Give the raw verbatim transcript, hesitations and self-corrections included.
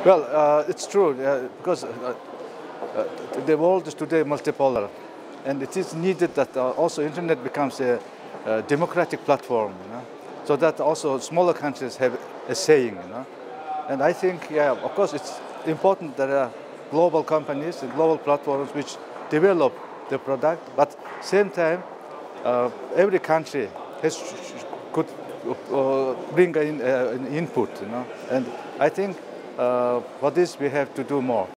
Well, uh, it's true uh, because uh, uh, the world is today multipolar, and it is needed that uh, also internet becomes a, a democratic platform, you know, so that also smaller countries have a saying, you know. And I think, yeah, of course, it's important that there are global companies and global platforms which develop the product, but same time, uh, every country has could uh, bring in, uh, an input, you know. And I think uh, for this we have to do more.